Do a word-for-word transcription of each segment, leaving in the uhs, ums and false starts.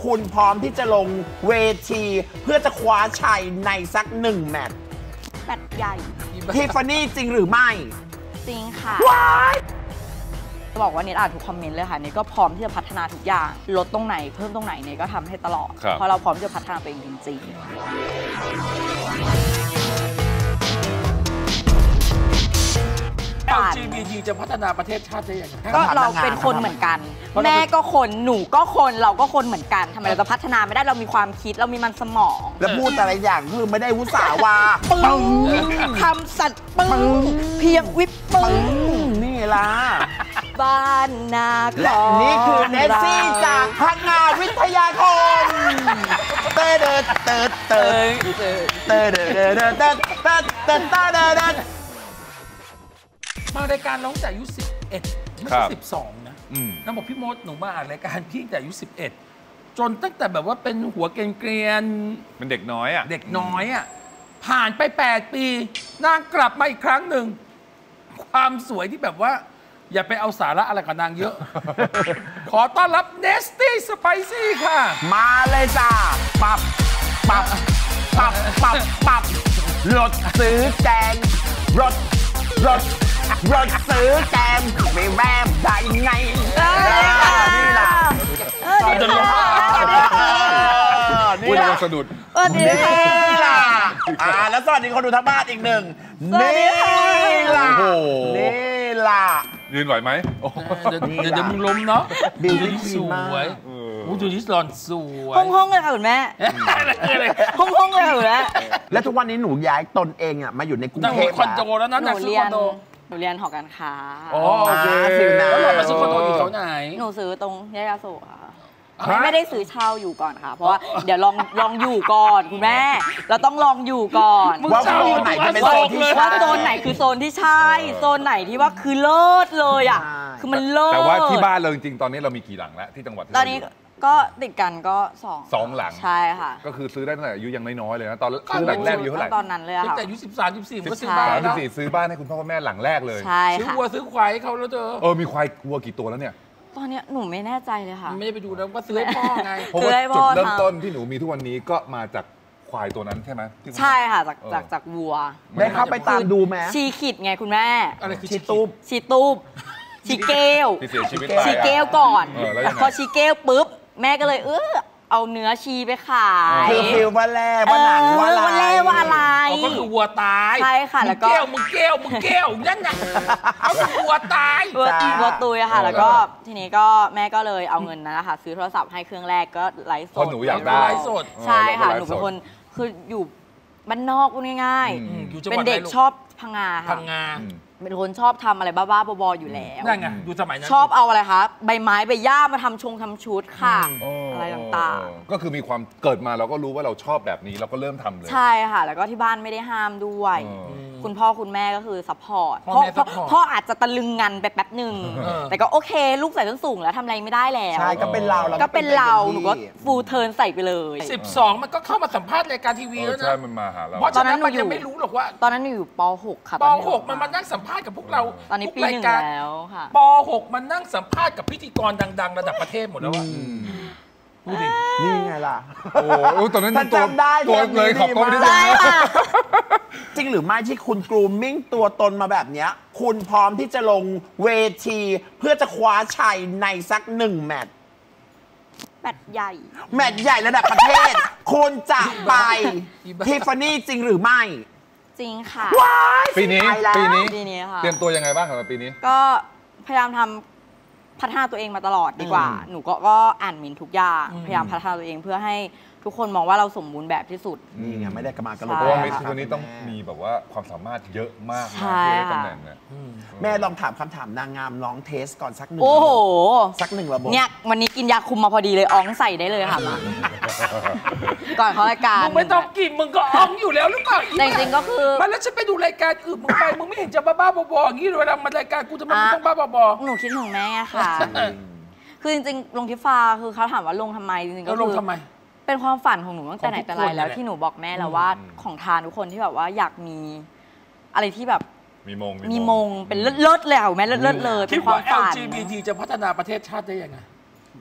คุณพร้อมที่จะลงเวทีเพื่อจะคว้าชัยในสักหนึ่งแมตช์แมตช์ใหญ่ทิฟฟานี่จริงหรือไม่จริงค่ะว้ายจะบอกว่าเน็ตอ่านทุกคอมเมนต์เลยค่ะเน็ตก็พร้อมที่จะพัฒนาทุกอย่างลดตรงไหนเพิ่มตรงไหนเน็ตก็ทำให้ตลอดเพราะเราพร้อมที่จะพัฒนาตัวเองจริงๆแอล จี บี ที จะพัฒนาประเทศชาติได้ยังไงก็เราเป็นคนเหมือนกันแม่ก็คนหนูก็คนเราก็คนเหมือนกันทำไมเราจะพัฒนาไม่ได้เรามีความคิดเรามีมันสมองแล้วพูดแต่ละอย่างคือไม่ได้วุสาวาปึ้งคำสัตว์ปึ้งเพียงวิบปึ้งนี่ล่ะบ้านนาและนี่คือเนสซี่จากพังงาวิทยาคมเตเดเตเตเตเดเดเดเตเตเตเตเดเดมารายการน้องแต่อายุสิบเอ็ดไม่ใช่สิบสองนะน้องบอกพี่มดหนูมาอ่านรายการพี่แต่อายุสิบเอ็ดจนตั้งแต่แบบว่าเป็นหัวเกรียนๆเป็นเด็กน้อยอ่ะเด็กน้อยอ่ะผ่านไปแปดปีนางกลับมาอีกครั้งหนึ่งความสวยที่แบบว่าอย่าไปเอาสาระอะไรกับนางเยอะ ขอต้อนรับเนสตี้สไปซี่ค่ะมาเลยจ้าปับปับปับปับปับรถซื้อแจงรถรถรถซื้อแจมไม่แวบได้ไงนี่ล่ะนี่ล่ะสะดุดนี่ล่ะอ่าแล้วสวัสดีคนดูทั้งบ้านอีกหนึ่งนี่ล่ะนี่ล่ะยืนไหวไหมเดี๋ยวเดี๋ยวมึงล้มเนาะบิวตี้สวยอู้ดูที่หลอนสวยห้องห้องเลยค่ะคุณแม่ห้องห้องเลยค่ะคุณแม่แล้วทุกวันนี้หนูย้ายตนเองอ่ะมาอยู่ในกรุงเทพคอนโดแล้วนะหนูเรียนหนูเรียนหอการค้าอ๋อโอเคแล้วเรามาซื้อคอนโดอยู่แถวไหนหนูซื้อตรงแยกยโสค่ะไม่ได้ซื้อเช่าอยู่ก่อนค่ะเพราะว่าเดี๋ยวลองลองอยู่ก่อนคุณแม่เราต้องลองอยู่ก่อนว่าโซนไหนจะเป็นโซนที่ใช่โซนไหนคือโซนที่ใช่โซนไหนที่ว่าคือเลิศเลยอ่ะคือมันเลิศแต่ว่าที่บ้านเราจริงๆตอนนี้เรามีกี่หลังแล้วที่จังหวัดตอนนี้ก็ติดกันก็สองสองหลังใช่ค่ะก็คือซื้อได้ตั้งแต่อายุยังน้อยๆเลยนะตอนซื้อหลังแรกอายุเท่าไหร่ตอนนั้นเลยค่ะแต่อายุสิบสามสิบสี่ก็ซื้อบ้านสิบสี่ซื้อบ้านให้คุณพ่อคุณแม่หลังแรกเลยใช่ค่ะซื้อวัวซื้อควายเขาแล้วเจอเออมีควายวัวกี่ตัวแล้วเนี่ยตอนนี้หนูไม่แน่ใจเลยค่ะไม่ได้ไปดูแล้วก็ซื้อให้พ่อไงเพราะว่าจุดเริ่มต้นที่หนูมีทุกวันนี้ก็มาจากควายตัวนั้นใช่ไหมใช่ค่ะจากจากจากวัวได้เข้าไปตามดูไหมชีขิดไงคุณแม่อะไรคือชีตูบชีตูบชีเกลชีเกลก่อนพอชีเกลปุ๊บแม่ก็เลยเออเอาเนื้อชีไปขายคือฟิลว่าแร่ว่าหนังว่าอะไรว่าแร่ว่าอะไรก็คือวัวตายใช่ค่ะแล้วก็แก้วมึงแก้วมึงแก้วนั่นน่ะเอาวัวตายวัวตุยค่ะแล้วก็ทีนี้ก็แม่ก็เลยเอาเงินนั้นนะคะซื้อโทรศัพท์ให้เครื่องแรกก็ไลฟ์สดหนูอยากได้ไลฟ์สดใช่ค่ะหนูเป็นคนคืออยู่บ้านนอกพูดง่ายๆเป็นเด็กชอบพังงาค่ะพังงาเป็นคนชอบทำอะไรบ้าๆบอๆอยู่แล้วนั่นไงดูสมัยนั้นชอบเอาอะไรคะใบไม้ใบหญ้ามาทำชงทำชุดค่ะอะไรต่างๆก็คือมีความเกิดมาเราก็รู้ว่าเราชอบแบบนี้เราก็เริ่มทำเลยใช่ค่ะแล้วก็ที่บ้านไม่ได้ห้ามด้วยคุณพ่อคุณแม่ก็คือซัพพอร์ตพ่ออาจจะตะลึงงันไปแป๊บหนึ่งแต่ก็โอเคลูกใส่ส้นสูงแล้วทำอะไรไม่ได้แล้วใช่ก็เป็นเราก็เป็นเราหนูก็ฟูลเทิร์นใส่ไปเลยสิบสองมันก็เข้ามาสัมภาษณ์รายการทีวีแล้วนะใช่มันมาหาเราเพราะตอนนั้นมันยังไม่รู้หรอกว่าตอนนั้นอยู่ป หกค่ะป หกมันมานั่งสัมภาษณ์กับพวกเราตอนนี้ปีหนึ่งแล้วค่ะป หกมันนั่งสัมภาษณ์กับพิธีกรดังๆระดับประเทศหมดแล้วว่าดูดินี่ไงล่ะโอ้ตอนนั้นตัวตัวเลยขอบตัวไม่ได้จริงหรือไม่ที่คุณกรูมมิ่งตัวตนมาแบบนี้คุณพร้อมที่จะลงเวทีเพื่อจะคว้าชัยในสักหนึ่งแมตช์แมตช์ใหญ่แมตช์ใหญ่ระดับประเทศคุณจะไปทิฟฟานี่จริงหรือไม่จริงค่ะปีนี้ปีนี้ปีนี้ค่ะเตรียมตัวยังไงบ้างสำหรับปีนี้ก็พยายามทำพัฒนาตัวเองมาตลอดดีกว่าหนูก็ก็อ่านมินทุกอย่างพยายามพัฒนาตัวเองเพื่อให้ทุกคนมองว่าเราสมบูรณ์แบบที่สุดนี่ไงไม่ได้กระมากระโหลกเพราะว่ามิสทุกวันนี้ต้องมีแบบว่าความสามารถเยอะมากนะที่ได้ตำแหน่งเนี่ยแม่ลองถามคำถามนางงามลองเทสก่อนสักหนึ่งโอ้โหสักหนึ่งระบบเนี่ยวันนี้กินยาคุมมาพอดีเลยอ้องใส่ได้เลยค่ะก่อนเขารายการมึงไม่ต้องกินมึงก็อ้องอยู่แล้วหรือเปล่าจริงๆก็คือมาแล้วฉันไปดูรายการอื่นมึงไปมึงไม่เห็นจะบ้าๆบอๆอย่างนี้เวลามารายการกูทำไมมึงต้องบ้าๆบอๆหนูคิดถึงแม่ค่ะคือจริงๆลงทิฟ้าคือเขาถามว่าลงทำไมจริงๆก็คือลงทำไมเป็นความฝันของหนูตั้งแต่ไหนแต่ไรแล้วที่หนูบอกแม่แล้วว่าของทานทุกคนที่แบบว่าอยากมีอะไรที่แบบมีมงมีมงเป็นเลิศๆเลยค่ะแม่เลิศๆเลยเป็นความฝัน แอล จี บี ที จะพัฒนาประเทศชาติได้ยังไง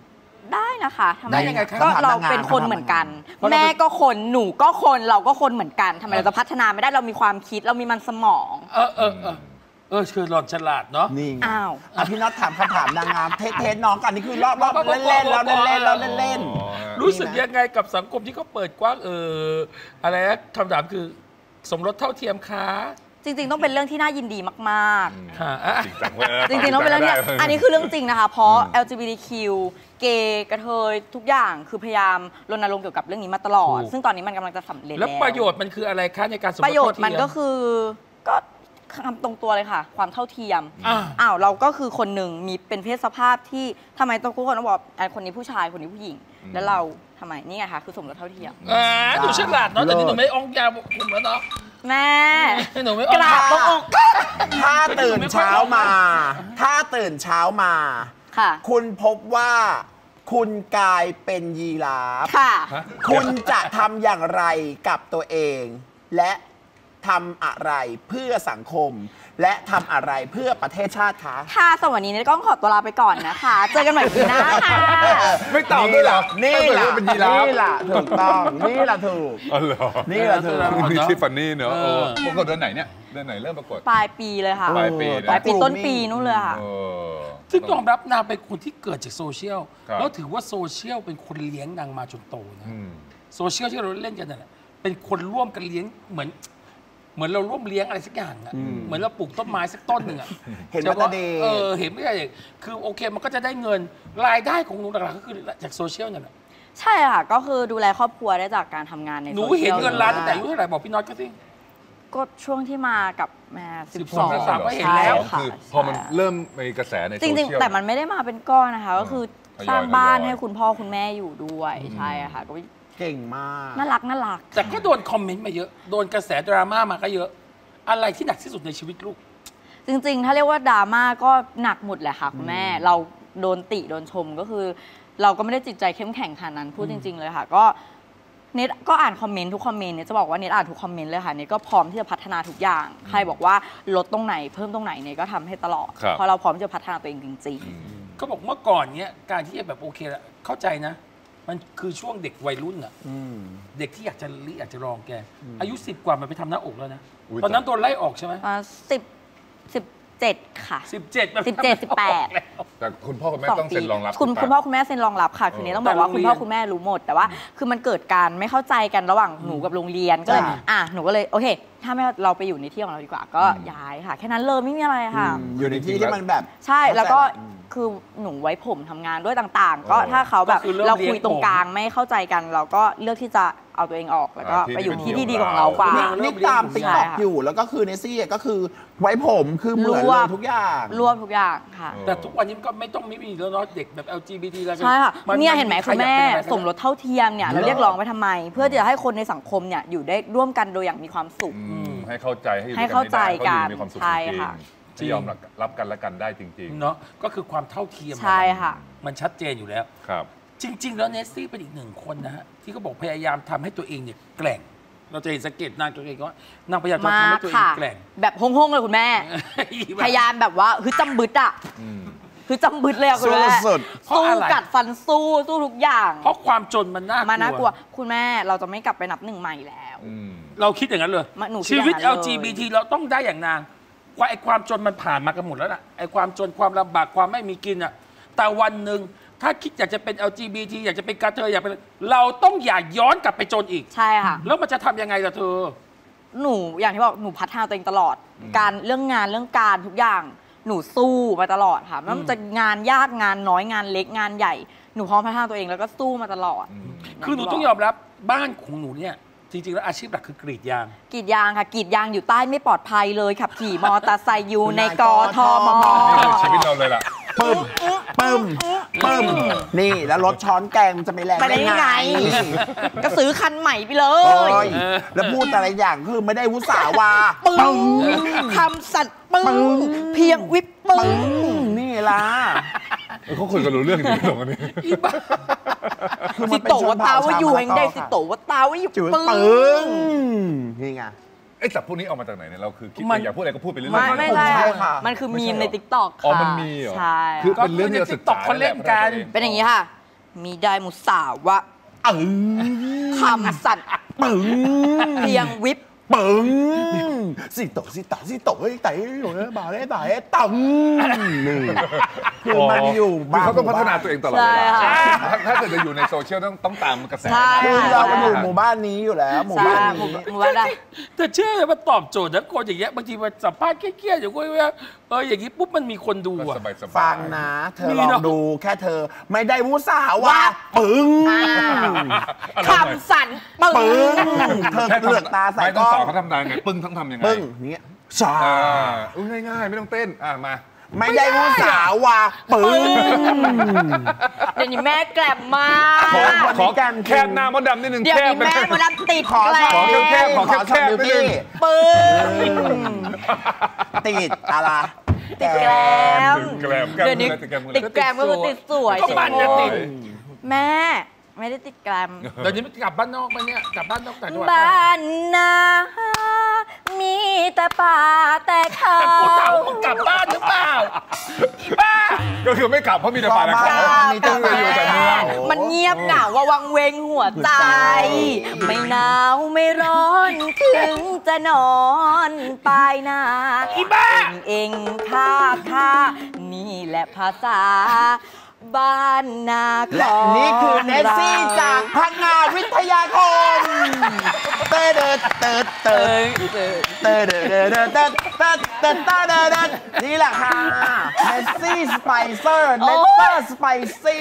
ได้นะคะทำไมได้ยังไงครับก็เราเป็นคนเหมือนกัน แม่ก็คนหนูก็คนเราก็คนเหมือนกันทำไมเราจะพัฒนาไม่ได้เรามีความคิดเรามีมันสมองเออเออเออเออคือหล่อนฉลาดเนาะนี่ไงอ้าวอ่ะพี่น็อตถามคำถามนางงามเทสเทสน้องกันนี่คือรอบรอบเล่นเล่นๆแล้วเล่นเล่นๆแล้วเล่นเล่นอ๋อรู้สึกยังไงกับสังคมที่เขาเปิดกว้างเอออะไรนะคำถามคือสมรสเท่าเทียมคะจริงๆต้องเป็นเรื่องที่น่ายินดีมากค่ะอ่ะจริงจังเว้ยๆ จริงๆต้องเป็นเรื่องที่อันนี้คือเรื่องจริงนะคะ เพราะ แอล จี บี ที คิว เกย์กระเทยทุกอย่างคือพยายามรณรงค์เกี่ยวกับเรื่องนี้มาตลอด ซึ่งตอนนี้มันกำลังจะสำเร็จแล้แล้ว วประโยชน์มันคืออะไรคะในการสมรสประโยชน์เท่าเทีมันก็คือก็คำตรงตัวเลยค่ะ ความเท่าเทียมอ่าอ้าวเราก็คือคนหนึ่งมีเป็นเพศสภาพที่ทำไมต้องทุกคนต้องบอกอ่ะคนนี้ผู้ชายคนนี้ผู้หญิง แล้วเราทำไมนี่ไงคะคือสมรสเท่าเทียมอ่าหนูฉลาดเนาะแต่นี่หนูไม่อ่องยาวผมแล้วเนาะแม่หนูไม่อ่องกราบตรงอกถ้าตื่นเช้ามา ถ้าตื่นเช้ามาค่ะคุณพบว่าคุณกลายเป็นยีราฟค่ะคุณจะทำอย่างไรกับตัวเอง และทำอะไรเพื่อสังคม และทำอะไรเพื่อประเทศชาติคะค่ะสวัสดีในกล้องขอตัวลาไปก่อนนะคะ เจอกันใหม่ปีหน้าค่ะไม่ตอบด้วยเหรอนี่ถ้าเกิดล่ะว่าเป็นยีราฟนี่ล่ะถูกต้อง นี่ล่ะถูกอ๋อเหรอนี่ล่ะถูกนี่ทิฟฟานี่เนอะเอเอออประกวดเดือนไหนเนี่ย เดือนไหนเริ่มประกวดปลายปีเลยค่ะปลายปีนะปลายปีต้นปีนู่นเลยค่ะเออซึ่งยอมรับนางเป็นคนที่เกิดจากโซเชียลครับแล้วถือว่าโซเชียลเป็นคนเลี้ยงนางมาจนโตนะอืมโซเชียลที่เราเล่นกันนั่นแหละเป็นคนร่วมกันเลี้ยงเหมือน เหมือนเราร่วมเลี้ยงอะไรสักอย่างอะเหมือนเราปลูกต้นไม้สักต้นหนึ่งอะเห็นมาแต่เด็กเออเห็นไม่ใช่เด็กคือโอเคมันก็จะได้เงินรายได้ของหนูหลักๆก็คือจากโซเชียลนั่นแหละใช่ค่ะ ก็คือดูแลครอบครัวได้จากการทำงานในหนูโซชีเห็นยลเงินล้านตั้งแต่อายุเท่าไหร่บอกพี่น็อตก็สิก็ช่วงที่มากับแม่สิบสสิองบสามก็เห็นแล้วค่ะคือพอมันเริ่มมีกระแสในโซจริงเชียลๆ แต่มันไม่ได้มาเป็นก้อนนะคะ ก็คือทยอยสร้างบ้านทยอยให้คุณพ่อคุณแม่อยู่ด้วยใช่ค่ะก็เก่งมากน่ารักน่ารักแต่ก็โดนคอมเมนต์มาเยอะโดนกระแสดราม่ามาก็เยอะ อะไรที่หนักที่สุดในชีวิตลูกจริงๆ ถ้าเรียกว่าดราม่าก็หนักหมดแหละค่ะคุณแม่ เราโดนติโดนชมก็คือ เราก็ไม่ได้จิตใจเข้มแข็งขนาดนั้นพูดจริง ๆ เลยค่ะ ก็เน็ตก็อ่านคอมเมนต์ทุกคอมเมนต์เนี่ยจะบอกว่าเน็ตอ่านทุกคอมเมนต์เลยค่ะเน็ตก็พร้อมที่จะพัฒนาทุกอย่าง ใครบอกว่าลดตรงไหนเพิ่มตรงไหนเน็ตก็ทำให้ตลอดครับเพราะเราพร้อมที่จะพัฒนาตัวเองจริงก็บอกเมื่อก่อนเนี้ยการที่จะแบบโอเคละเข้าใจนะ มันคือช่วงเด็กวัยรุ่นอะอืมเด็กที่อยากจะลิอยากจะลองแก อายุสิบกว่ามันไปทำหน้าอกแล้วนะอุ๊ยตอนนั้นโดนไล่ออกใช่ไหมๆสิบสิบเจ็ดค่ะสิบเจ็ดสิบเจ็ดสิบแปดแต่คุณพ่อคุณแม่สองต้องปีเซ็นรองรับคุณถูกปะคุณพ่อคุณแม่เซ็นรองรับค่ะ คือนี้ต้องบอกว่าแต่โรงคุณพ่อเรียนคุณแม่รู้หมด แต่ว่าคือมันเกิดการไม่เข้าใจกันระหว่างหนูกับโรงเรียนก็เลยจ้ะอ่ะหนูก็เลยโอเค ถ้าไม่เราไปอยู่ในที่ของเราดีกว่า ก็ย้ายค่ะ แค่นั้นเลยไม่มีอะไรค่ะอยู่ในที่ที่มันแบบใช่แล้วก็อืมคือหนูไว้ผมทำงานด้วยต่างๆ ก็ถ้าเขาแบบก็คือเริ่มเราเลี้ยงคุยตรงผมกลางไม่เข้าใจกัน เราก็เลือกที่จะเอาตัวเองออกแล้วก็อ่าที่ไปอยู่ที่ที่เป็นที่ดีที่ของเราของเรากว่านี่นี่ตามติ๊กต็อกใช่ค่ะอยู่แล้วก็คือเนซี่ก็คือไว้ผมคือเหมือนรเลวย บทุกอย่างรวมทุกอย่างค่ะเออแต่ทุกวันนี้มันก็ไม่ต้องไม่มีแล้วเนาะเด็กแบบ แอล จี บี ที แล้วกัใช่ค่ะมัเนี่ยเห็นไหมใรคุณแม่อยากเป็นอะไรก็ได้สมรสเท่าเทียมเนี่ยเราเรียกร้องไปทำไม เพื่อที่จะให้คนในสังคมเนี่ยอยู่ได้ร่วมกันโดยอย่างมีความสุขอืมให้เข้าใจให้อยู่ให้ด้วยเข้าใจให้ได้กันเขาอยู่มีความสุขใช่จริงค่ะๆที่ยอมรับกันและกันได้จริงเนาะก็คือความเท่าเทียมใช่ค่ะมันชัดเจนอยู่แล้วๆ ครับจริง ๆ แล้วเนสซี่เป็นอีกหนึ่งคนนะฮะที่เขาบอกพยายามทำให้ตัวเองเนี่ยแกร่ง เราจะเห็นสังเกตนางตัวเองว่านางพยายามจะมาทำให้กตัวเองค่ะแกร่งแบบโฮ่งๆเลยคุณแม่ พยายามแบบว่าคือจำบึดอ่ะอืมคือจำบึดเลยอะคุณแม่สุดเพราะสู้อะไรกัดฟันสู้สู้ทุกอย่างเพราะความจนมันน่ากลัวมาน่ากลัว คุณแม่เราจะไม่กลับไปนับหนึ่งใหม่แล้วอืมเราคิดอย่างนั้นเลยมาหนูคิดชีวิตอย่างนั้นแอเลยล จี บี ที เราต้องได้อย่างนางว่าไอ้ความจนมันผ่านมากันหมดแล้วล่ะไอ้ความจนความลำบากความไม่มีกินอ่ะแต่วันหนึ่งถ้าคิดอยากจะเป็น แอล จี บี ที อยากจะเป็นกระเทยอยากเป็นเราต้องอย่าย้อนกลับไปจนอีกใช่ค่ะแล้วมันจะทำยังไงล่ะเธอหนูอย่างที่บอกหนูพัฒนาตัวเองตลอด การเรื่องงานเรื่องการทุกอย่างหนูสู้มาตลอดค่ะไม่ว่ามันจะงานยากงานน้อยงานเล็กงานใหญ่หนูพร้อมพัฒนาตัวเองแล้วก็สู้มาตลอดคือหนูต้องยอมรับบ้านของหนูเนี่ยจริงๆแล้วอาชีพหลักคือกรีดยางกรีดยางค่ะกรีดยางอยู่ใต้ไม่ปลอดภัยเลยขับขี่มอเตอร์ไซค์อยู่ในกทมมนี่คือชีวิตเราเลยล่ะปึ้มปึ้มปึ้มนี่แล้วรถช้อนแกงมันจะไม่แรงไปได้ยังไง ก็ซื้อคันใหม่ไปเลโอ้ยยแล้วพูดแต่ละอย่างคือไม่ได้วุสาวาปึ้งคำสัตว์ปึ้ปึ้งงเพียงวิปปึ้ปึ้งงนี่ล่ะเออเขาคุยกันรู้เรื่องจริงๆตรงนี้คือมัสินเป็นโตชว่าน ตาเผ่าว่าชาวอยู่มะแห่งละใดกอสิค่ะโตว่าตาว่าอยู่จุดปึ้ปึ้งงนี่ไงไอ้ศัพท์พวกนี้เอามาจากไหนเนี่ยเราคือคิดมันอยากพูดอะไรก็พูดไปเรื่อยๆไม่ไม่ผมใช่ใช่ค่ะมันคือไม่มีใช่มหรอในติ๊กต็อกอ๋อค่ะมันมีเหรอใช่คือก็เป็นเรื่องที่เราศึกษาใน TikTok เขาเล่นกันเป็นอย่างนี้ค่ะมีได้มุสาวะเออคำสั่นปึ้งเพียงวิบปึ้งสิโตสิตาสิโตเฮ้ยไต่หนูบ่าได้ไต่ตังนี่คือมันอยู่คือเขาต้องพัฒนาตัวเองตลอดเวใช่ลาค่ะถ้าถ้าเกิดจะอยู่ในโซเชียลต้องต้องตามกระแสใช่คือเราอยู่หมู่บ้านนี้อยู่แล้วหมู่ใช่บ้านหมู่นี้หมู่บ้านได้แต่เชื่อเลยว่าตอบโจทย์นะคนอย่างเงี้ยบางทีมาสัมภาษณ์เครียดๆอยู่ก็ว่าเอออย่างนี้ปุ๊บมันมีคนดูก็อะสบายสบายฟังนะ เธอมีลอเนงอะดูแค่เธอไม่ได้วุสาวะปึ้งคำสั่นปึ้ปึ้งงเธอเลือกตาใส่ไม่กต้องล้อสอนงเขาทำได้ไงปึ้งต้องทำยังไงปึ้งอย่างเงี้ยชาอ่าอุ้ยง่ายๆ ไม่ต้องเต้นอ่ะมาไม่ได้วุสาวะปึ้งเดี๋ยวนี้แม่แกลบมากขอขอแคบหน้ามดดำนิดนึงเดี๋ยวแคบนี้ไปแม่มาดับติดขอแกลช็อตบแคบๆขอแคบๆช็อตนิดนึงปึ้งติดอะไรติดแกลมติดแกรมแกรมเดี๋ยวนี้ติดแกรมติดแกลมก็คือติดสวยก็ติดบ้านโกเนี่ยติดแม่ไม่ได้ติดแกลมเดี๋ยวนี้กลับบ้านนอกไปเนี่ยกลับบ้านนอกต่างจังหวัดบ้านนามีแต่ป่าแต่เขากูถามว่ามึงกลับบ้านหรือเปล่าอีบ้าก็คือไม่กลับเพราะมีแต่ป่าและเขามีแต่ต้องไปอยู่แต่เมืองมันเงียบเหงาว่าวังเวงหัวใจ ไม่หนาวไม่ร้อนถึงจะนอนปลายนาอีบ้าเองข้าข้านี่แหละภาษา บ้านนาของและนี่คือเนสซี่จากพังงาวิทยาคมเตอเดิดเติร์ดเติเอร์ดอเออเตอเดิดเดิดเดิดเดิดเดิดเดิดเดิดเดิดเดิดนี่แหละค่ะเนสซี่สไปเซอร์เนสเซอร์สไปซี่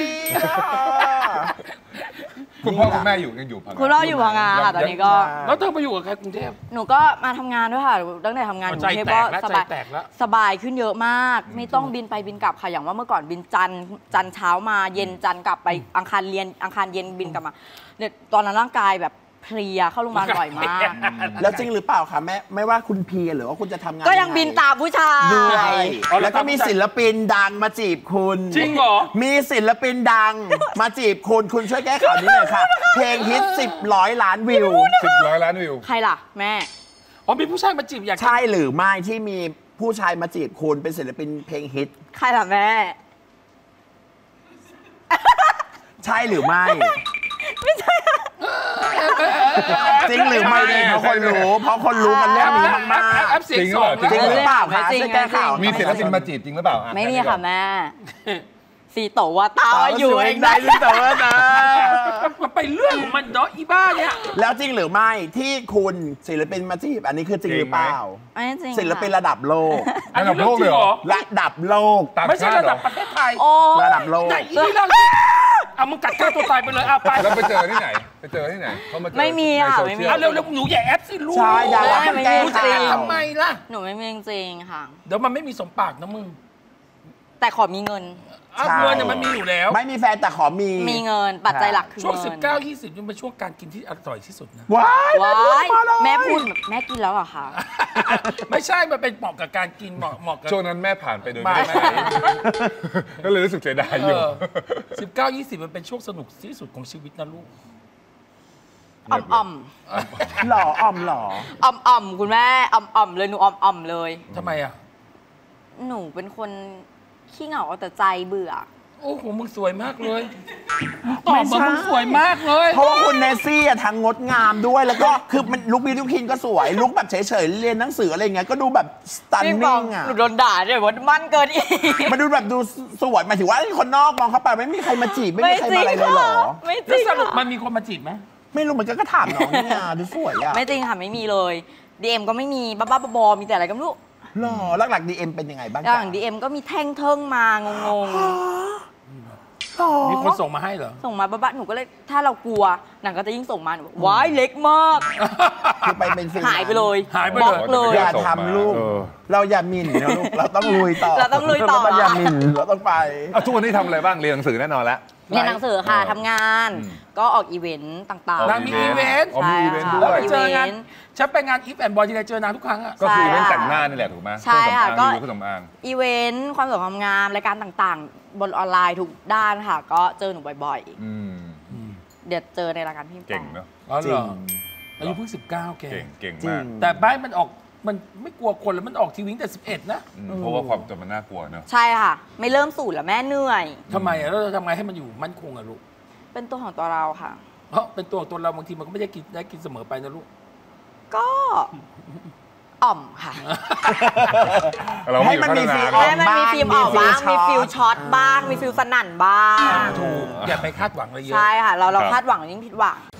คุณพ่อคุณแม่อยู่ยังอยู่พังงาคุณพ่ออยู่พังงาค่ะตอนนี้ก็แล้วเธอมาอยู่กับใครกรุงเทพหนูก็มาทำงานด้วยค่ะตั้งแต่ทำงานอยู่กรุงเทพก็ใจแตกแล้วสบายใจแตกแล้วสบายขึ้นเยอะมาก ไม่ต้องบินไปบินกลับค่ะอย่างว่าเมื่อก่อนบินจันทร์จันทร์เช้ามาเย็นจันทร์กลับไปอังคารเรียนอังคารเย็นบินกลับมาเนี่ยตอนนั้นร่างกายแบบเพลียเข้าโรงพยาบาลบ่อยมากแล้วจริงหรือเปล่าคะแม่ไม่ว่าคุณเพียหรือว่าคุณจะทำงานก็ยังบินตามผู้ชายด้วยแล้วก็มีศิลปินดังมาจีบคุณจริงเหรอมีศิลปินดังมาจีบคุณคุณช่วยแก้ข่าวนี้หน่อยค่ะ เพลงฮิตสิบร้อยล้านวิวสิบร้อยล้านวิวใครล่ะแม่อ๋อมีผู้ชายมาจีบอยากใช่หรือไม่ที่มีผู้ชายมาจีบคุณเป็นศิลปินเพลงฮิตใครล่ะแม่ใช่หรือไม่จริงหรือไม่เพราะคนรู้ เพราะคนรู้กันเรื่องนี้มากแอปเสียงสองๆจริงหรือเปล่าคะไม่จริงช่วยแก้ข่าวไม่มีจริงศิลปินมาจีบจริงหรือเปล่าอ่ไม่มีค่ะแม่สีโตว่าตาต่อออยู่ ยู่เอเอง งได้ได้หรือเปล่านะมันไปเรื่องของมันเนาะอีบ้าเนี่ยแล้วจริงหรือไม่ที่คุณศิลปินมาจีบอันนี้คือจริงหรือเปล่าไม่จริงศิลปินระดับโลกอันนี้เรื่องจริงเหรอระดับโลกต่างไม่ใช่ชาติระเหรดัอบประเทศไทยโอ้ระดับโลกไหนอีนี่เรื่องจริงเอามึงกัดฆ่าตัวตายไปเลยเอาไปแล้วไปเจอที่ไหน ไปเจอที่ไหนเขามาเจอไม่มีในอ่ะโซไม่มีเชียลเอาเร็วๆหนูอย่าแอปสิลูกใช่ดาราไม่แก้มีข่าจริงวทำไมล่ะหนูไม่มีจริงค่ะเดี๋ยวมันไม่มีสมปากนะมึงแต่ขอมีเงินอ่ะเงินเนี่ยมันมีอยู่แล้วไม่มีแฟนแต่ขอมีมีเงินปัจจัยหลักคือช่วงเงิสิบเก้ายี่สิบนี่เป็นช่วงการกินที่อร่อยที่สุดนะว้ายว้ายมาเลยแม่พูดแบบแม่กินแล้วเหรอคะไม่ใช่ มันเป็นเหมาะกับการกินเหมาะเหมาะกับช่วงนั้นแม่ผ่านไปโดยมาไม่ได้ไปก็เลยรู้สึกเสียดายอยู่สิบเก้ายี่สิบมันเป็นช่วงสนุกที่สุดของชีวิตนะลูกอ่อมอ่อมหล่ออ่อมหล่ออ่อมอ่อมคุณแม่อ่อมอ่อมเลยหนูอ่อมอ่อมเลยทำไมอ่ะหนูเป็นคนขี้เหงาเอาแต่ใจเบื่อโอ้โห มึงสวยมากเลยมึงตอบมามึงสวยมากเลยเพราะว่าคุณเนสซี่อะทั้งงดงามด้วยแล้วก็คือมันลุคบิวตี้คินก็สวยลุคแบบเฉยๆเรียนหนังสืออะไรเงี้ยก็ดูแบบสตันพี่บนิ่อกงอ่ะหนูโดนด่าเนี่ยว่ามั่นเกินอีกมันดูแบบดูสวยหมายถึงว่าคนนอกมองเข้าไปไม่มีใครมาจีบไม่มีใครมาอะไรเลยเหรอไม่จแล้ริวงสรุปค่ะมันมีคนมาจีบไหมไม่รู้เหมือนกันก็ถามน้องเนี่ยดูสวยอ่ะไม่จริงค่ะไม่มีเลยดีเอ็มก็ไม่มีบ้าๆบอๆมีแต่อะไรก็ไม่รู้หล่อหลักๆดีเอ็มเป็นยังไงบ้างอจ๊ะย่างดีเอ็มก็มีแท่งเทิงมางงหล่อมีคนส่งมาให้เหรอๆส่งมาบ้าๆหนูก็เลยถ้าเรากลัวหนังก็จะยิ่งส่งมาหนูบอกว้ายเล็กมากคือไปเป็นฟิลหายไปเลยหายไปบเลล็อย กเลยอย่าทำลูกเออเราอย่าหมิ่นนะลูกเราต้องลุยต่อเราต้องลุยต่อเราอย่าหมิ่นเราต้องไปเอาทุกวันนี้ทำอะไรบ้างเรียนหนังสือแน่นอนแล้วเรียนหนังสือค่ะเออทำงานอืมก็ออกอีเวนต์ต่างนางมีอีเวนต์อ๋อมีอีเวนต์ใช่ด้วยไปเจองานอีเวนต์ฉันไปงานอีฟแอนด์บอยที่ไรเจอนางทุกครั้งอะก็คือใช่เรื่องค่ะแต่งหน้านี่แหละถูกไหมใช่ค่ะเครื่องสำอางก็รีวิวเครื่องสำอางอีเวนต์ความสวยความงามรายการต่างๆ บนออนไลน์ทุกด้านค่ะ ก็เจอหนูบ่อยอืมๆ เดี๋ยวเจอในรายการพี่ปเก่องเนอะอ๋อจเหริรง ออายุเพิ่งสิบเก้าแกเก่งเก่งจริมากงแต่บ้านมันออกมันไม่กลัวคนแล้วมันออกทีวีตั้งแต่สิบเอ็ดนะอืมเพราะว่าความจำมันน่ากลัวเนอะใช่ค่ะ ไม่เริ่มสูตรแล้วแม่เหนื่อยทำไมอะแล้วเราทำไงให้มันอยู่มั่นคงอะลูกเป็นตัวของตัวเราค่ะเพราะเป็นตัวของตัวเราบางทีมันก็ไม่ได้กินได้กินเสมอไปนะลูกก็อ่อมค่ะเราให้อยู่มันมีพัฒฟีลนาให้มันมีฟิล์มออกบ้างมีฟิลช็อตบ้างมีฟิลสนั่นบ้างถูกอย่าไปคาดหวังอะไรเยอะใช่ค่ะ เราเราคาดหวังยิ่งผิดหวัง